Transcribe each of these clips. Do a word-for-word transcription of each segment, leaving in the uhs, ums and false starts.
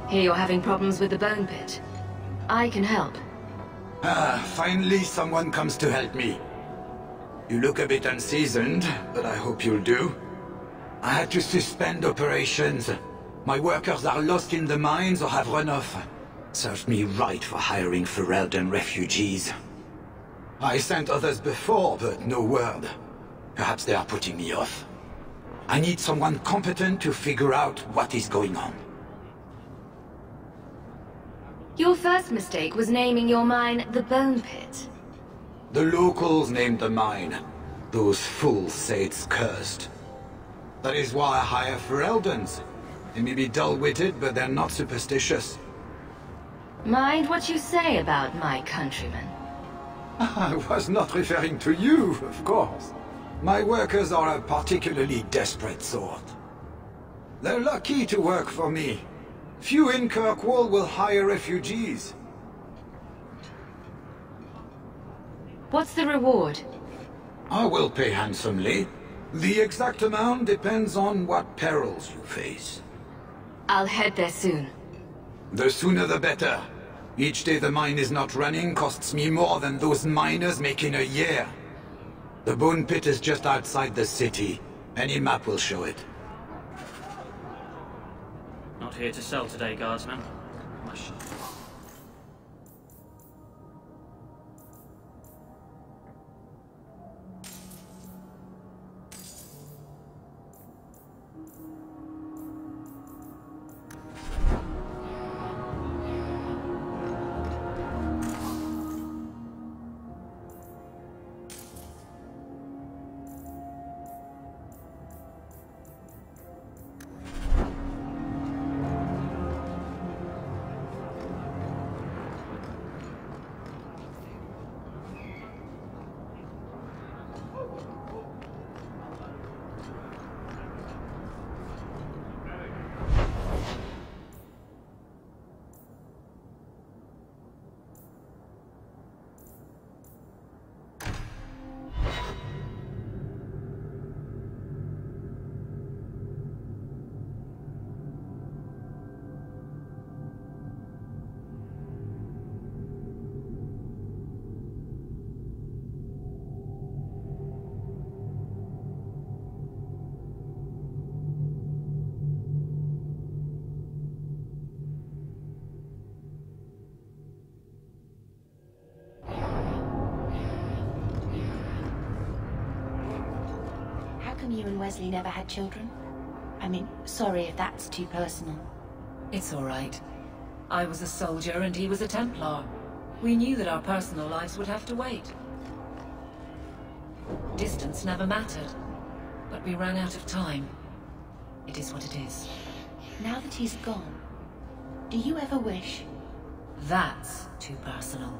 Hear you're having problems with the bone pit. I can help. Ah, finally someone comes to help me. You look a bit unseasoned, but I hope you'll do. I had to suspend operations. My workers are lost in the mines or have run off. Served me right for hiring Ferelden refugees. I sent others before, but no word. Perhaps they are putting me off. I need someone competent to figure out what is going on. Your first mistake was naming your mine the Bone Pit. The locals named the mine. Those fools say it's cursed. That is why I hire Fereldens. They may be dull-witted, but they're not superstitious. Mind what you say about my countrymen. I was not referring to you, of course. My workers are a particularly desperate sort. They're lucky to work for me. Few in Kirkwall will hire refugees. What's the reward? I will pay handsomely. The exact amount depends on what perils you face. I'll head there soon. The sooner the better. Each day the mine is not running costs me more than those miners make in a year. The Bone Pit is just outside the city. Any map will show it. Not here to sell today, guardsman. Mush. You and Wesley never had children? I mean, sorry if that's too personal. It's all right. I was a soldier and he was a Templar. We knew that our personal lives would have to wait. Distance never mattered, but we ran out of time. It is what it is. Now that he's gone, do you ever wish? That's too personal.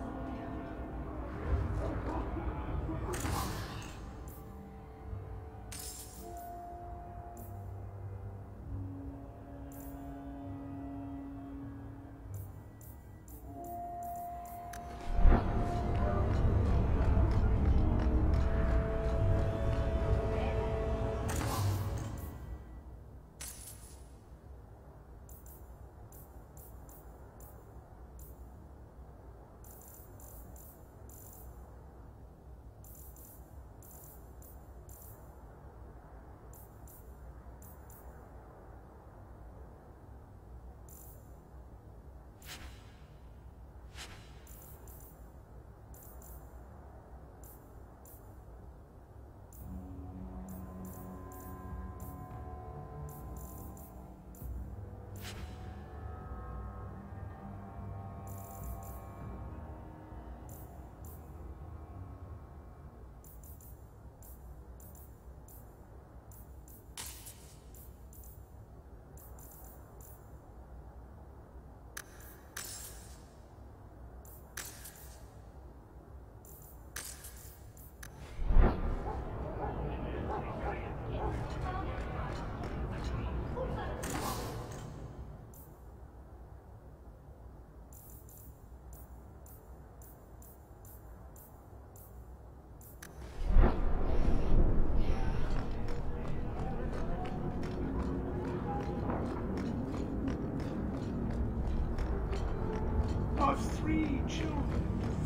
have three children.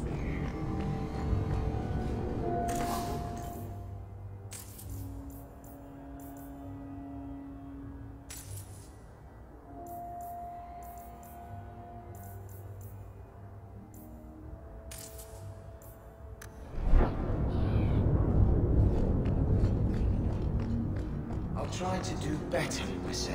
I'll try to do better, Mister.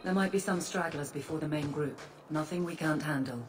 There might be some stragglers before the main group. Nothing we can't handle.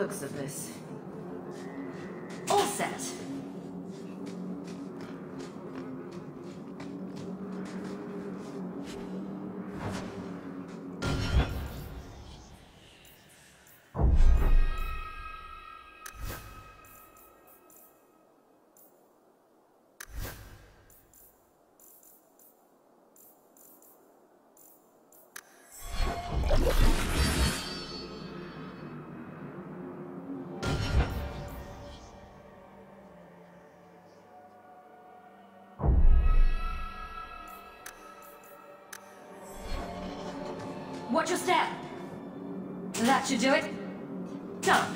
looks of this. All set. Watch your step. That should do it. Done.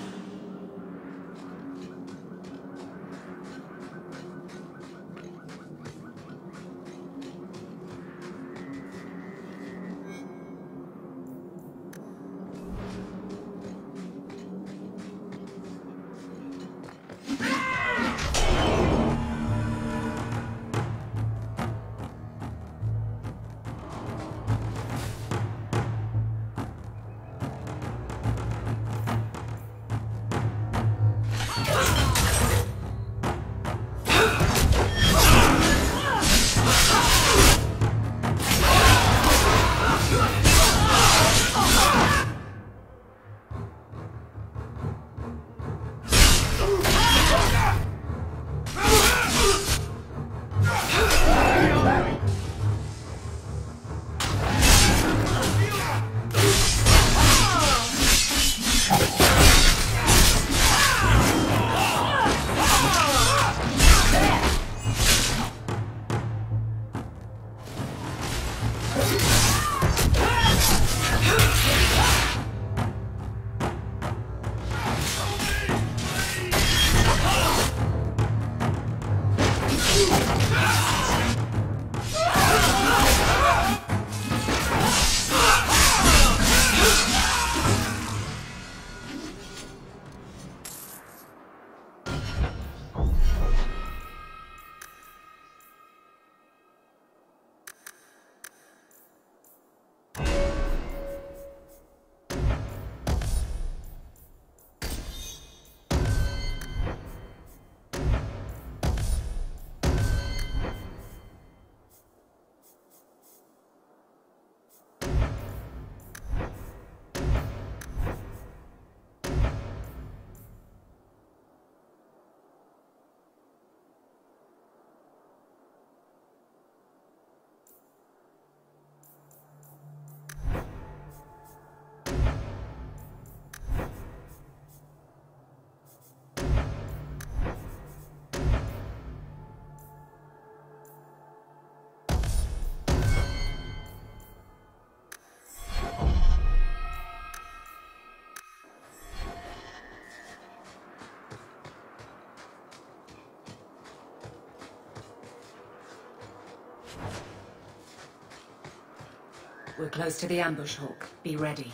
We're close to the ambush, Hawk. Be ready.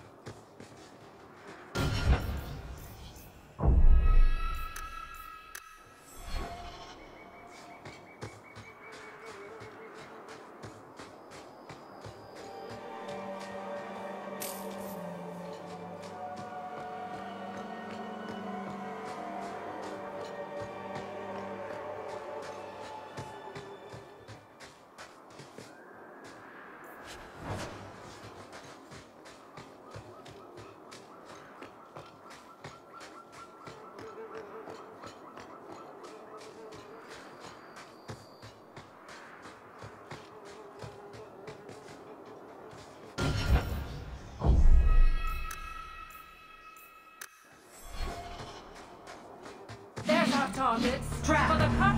There's our targets. Trap. For the cut.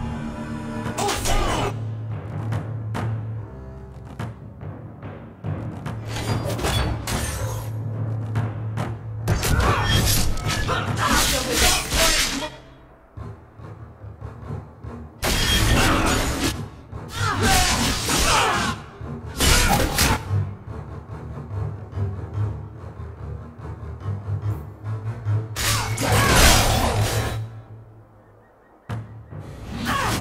Ah!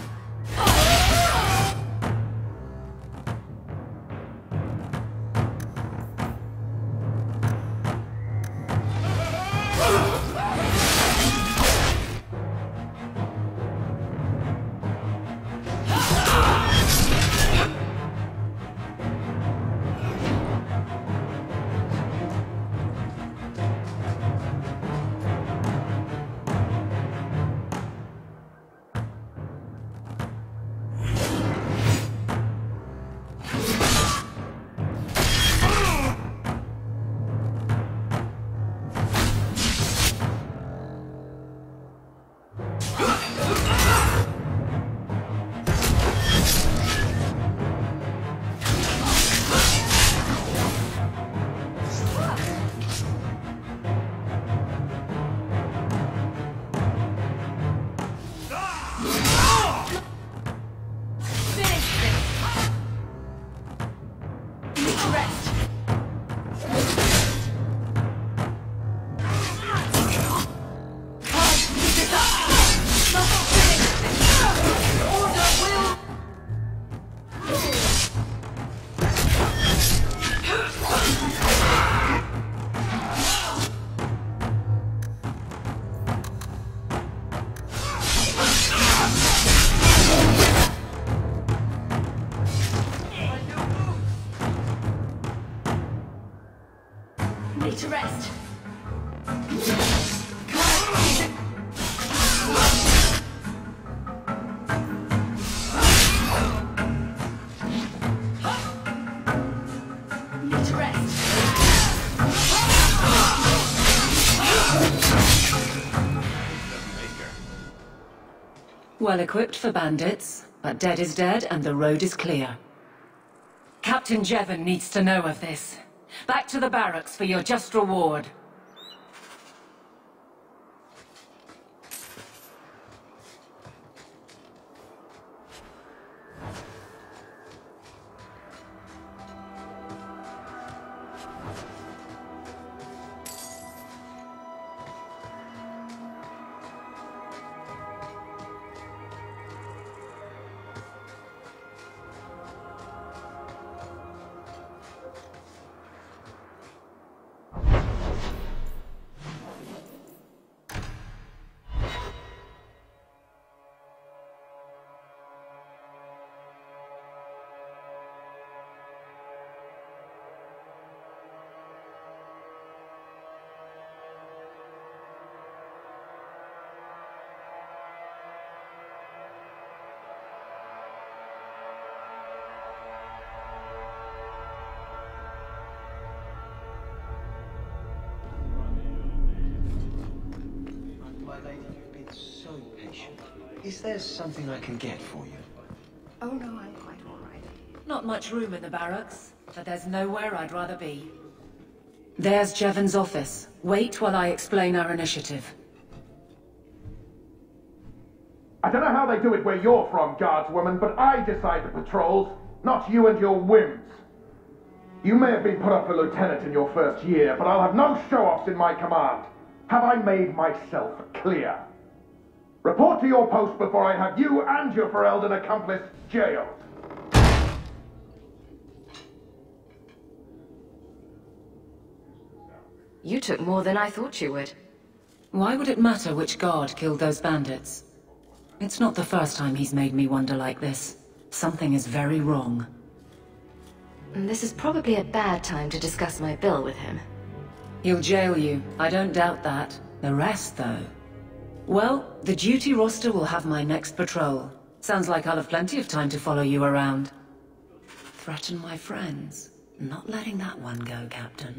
To rest. Need to rest. Well equipped for bandits, but dead is dead and the road is clear. Captain Jevon needs to know of this. Back to the barracks for your just reward. Is there something I can get for you? Oh no, I'm quite all right. Not much room in the barracks, but there's nowhere I'd rather be. There's Jevon's office. Wait while I explain our initiative. I don't know how they do it where you're from, guardswoman, but I decide the patrols, not you and your whims. You may have been put up for lieutenant in your first year, but I'll have no show-offs in my command. Have I made myself clear? Report to your post before I have you and your Ferelden accomplice jailed. You took more than I thought you would. Why would it matter which guard killed those bandits? It's not the first time he's made me wonder like this. Something is very wrong. This is probably a bad time to discuss my bill with him. He'll jail you, I don't doubt that. The rest, though... Well, the duty roster will have my next patrol. Sounds like I'll have plenty of time to follow you around. Threaten my friends? Not letting that one go, Captain.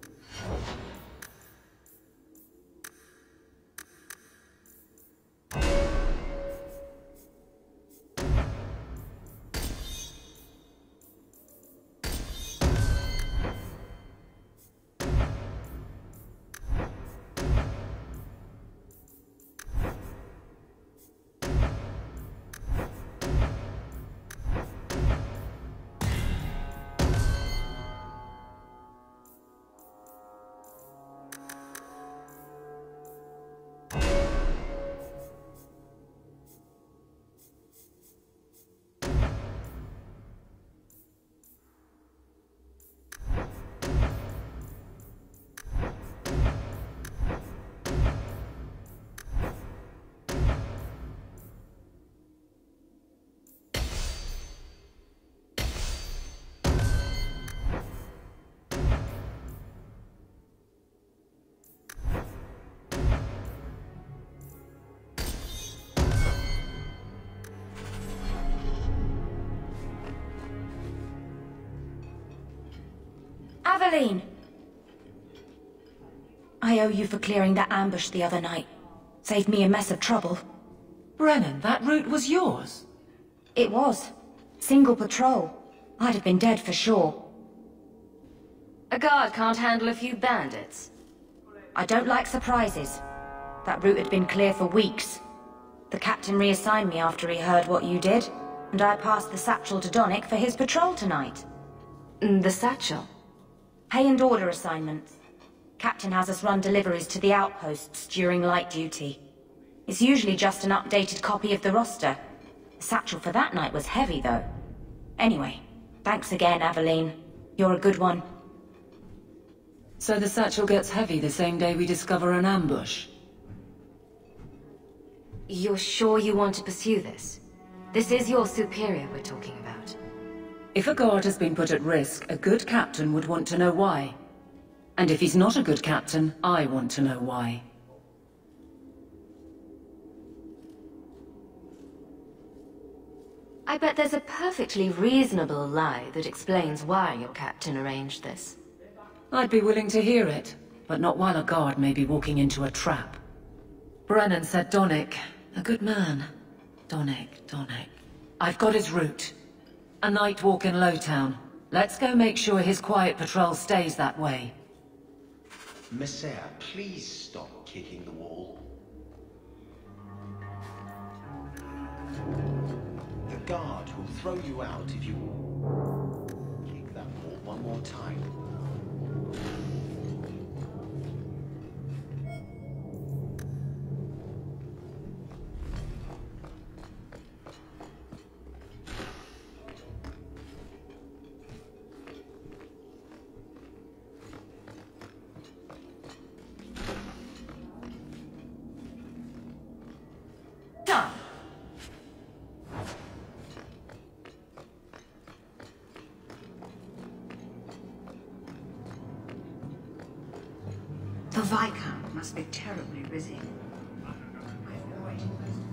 Aveline! I owe you for clearing that ambush the other night. Saved me a mess of trouble. Brennan, that route was yours? It was. Single patrol. I'd have been dead for sure. A guard can't handle a few bandits. I don't like surprises. That route had been clear for weeks. The captain reassigned me after he heard what you did, and I passed the satchel to Donnick for his patrol tonight. Mm, The satchel? Pay and order assignments. Captain has us run deliveries to the outposts during light duty. It's usually just an updated copy of the roster. The satchel for that night was heavy, though. Anyway, thanks again, Aveline. You're a good one. So the satchel gets heavy the same day we discover an ambush? You're sure you want to pursue this? This is your superior we're talking about. If a guard has been put at risk, a good captain would want to know why. And if he's not a good captain, I want to know why. I bet there's a perfectly reasonable lie that explains why your captain arranged this. I'd be willing to hear it, but not while a guard may be walking into a trap. Brennan said Donnick. A good man. Donnick, Donnick. I've got his route. A night walk in Lowtown. Let's go make sure his quiet patrol stays that way. Messiah, please stop kicking the wall. The guard will throw you out if you kick that wall one more time. Done. The Viscount must be terribly busy. I've been waiting for this